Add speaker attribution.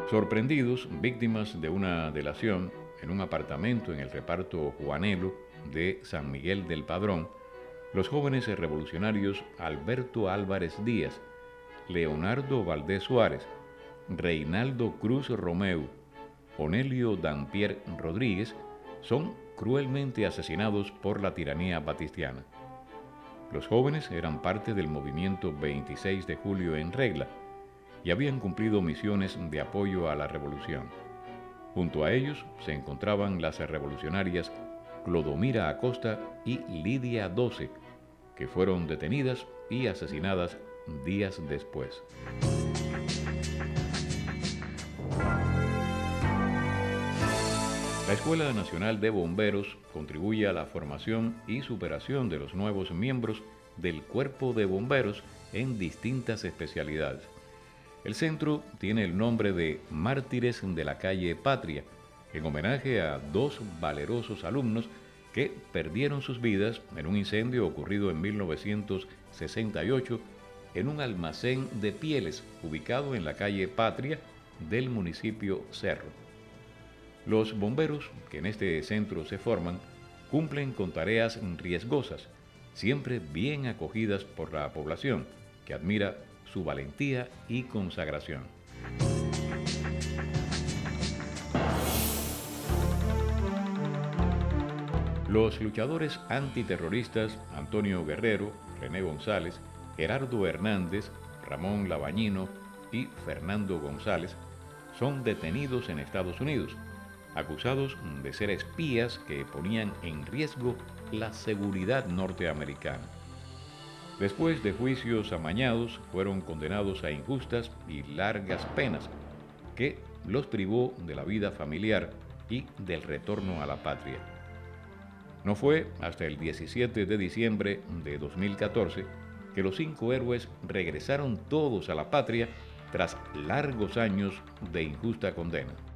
Speaker 1: Sorprendidos, víctimas de una delación en un apartamento en el reparto Juanelo de San Miguel del Padrón, los jóvenes revolucionarios Alberto Álvarez Díaz, Leonardo Valdés Suárez, Reinaldo Cruz Romeu, Onelio Dampier Rodríguez son cruelmente asesinados por la tiranía batistiana. Los jóvenes eran parte del movimiento 26 de julio en regla y habían cumplido misiones de apoyo a la revolución. Junto a ellos se encontraban las revolucionarias Clodomira Acosta y Lidia Doce, que fueron detenidas y asesinadas días después. La Escuela Nacional de Bomberos contribuye a la formación y superación de los nuevos miembros del Cuerpo de Bomberos en distintas especialidades. El centro tiene el nombre de Mártires de la Calle Patria, en homenaje a dos valerosos alumnos que perdieron sus vidas en un incendio ocurrido en 1968 en un almacén de pieles ubicado en la calle Patria del municipio Cerro. Los bomberos que en este centro se forman cumplen con tareas riesgosas, siempre bien acogidas por la población, que admira su valentía y consagración. Los luchadores antiterroristas Antonio Guerrero, René González, Gerardo Hernández, Ramón Labañino y Fernando González son detenidos en Estados Unidos, acusados de ser espías que ponían en riesgo la seguridad norteamericana. Después de juicios amañados, fueron condenados a injustas y largas penas que los privó de la vida familiar y del retorno a la patria. No fue hasta el 17 de diciembre de 2014 que los 5 héroes regresaron todos a la patria tras largos años de injusta condena.